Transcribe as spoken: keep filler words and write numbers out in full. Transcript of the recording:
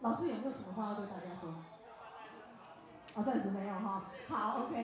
老师有没有什么话要对大家说？哦，暂时没有哈。好 ，OK。